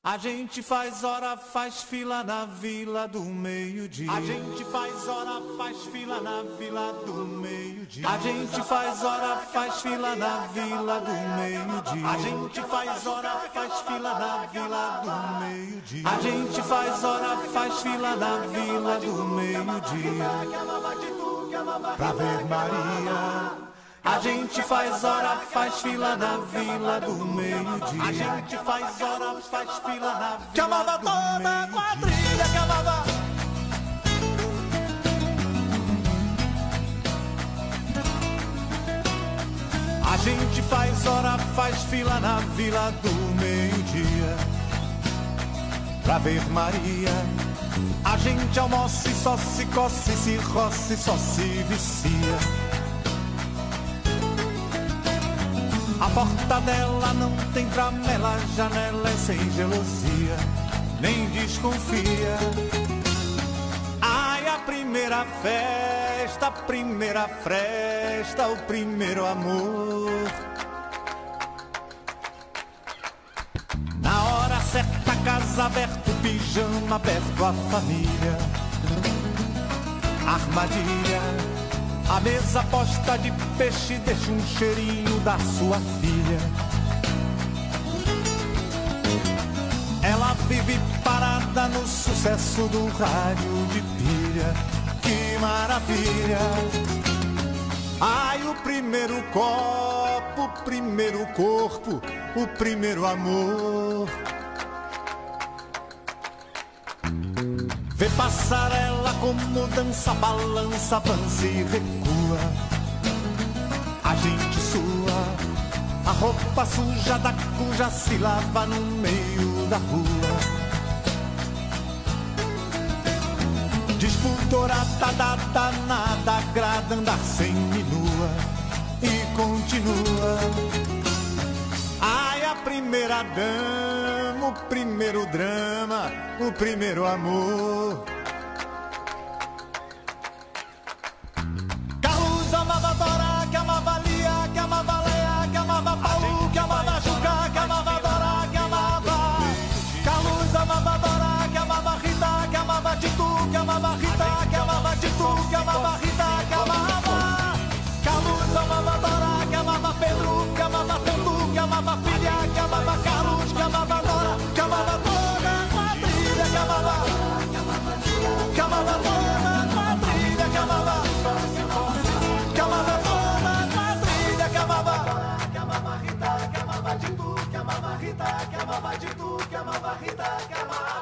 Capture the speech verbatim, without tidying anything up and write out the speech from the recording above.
A gente faz hora, faz fila na vila do meio-dia. A gente faz hora, faz fila na vila do meio-dia. A gente faz hora, faz fila na vila do meio-dia. A gente faz hora, faz fila na vila do meio-dia. A gente faz hora, faz fila na vila do meio-dia. Pra ver Maria. A gente faz hora, faz fila na vila do meio-dia. A gente faz hora, faz fila na vila chamava do toda a quadrilha, chamava. A gente faz hora, faz fila na vila do meio-dia. Pra ver Maria. A gente almoça e só se coce, se roça e só se vicia. A porta dela não tem tramela, a janela é sem gelosia, nem desconfia. Ai, a primeira festa, a primeira fresta, o primeiro amor. Na hora certa, casa aberta, o pijama aberto, a família. Armadilha. A mesa posta de peixe deixa um cheirinho da sua filha. Ela vive parada no sucesso do rádio de pilha. Que maravilha! Ai, o primeiro copo, o primeiro corpo, o primeiro amor. Vê passarela como dança, balança, avança e recua. A gente sua, a roupa suja da cuja se lava no meio da rua. Disputorada, dada, nada agrada andar sem minua. E continua. Ai, a primeira dama, o primeiro drama, o primeiro amor. Carlos amava Dora, que amava Lia, que amava Leia, que amava Paulo, que amava Juca, que amava Dora, que amava. Carlos amava Dora, que amava Rita, que amava Tito, que amava Rita, que amava Tito, que amava Rita, que amava. Carlos amava Dora, que amava Pedro, que amava Pedro, que amava filha, que amava Carlos, que amava Dora, que amava toda a quadrilha, que amava, que amava toda a quadrilha, que amava, que amava toda a quadrilha, que amava, que amava Rita, que amava Tito, que amava Rita, que amava Tito, que amava Rita, que amava.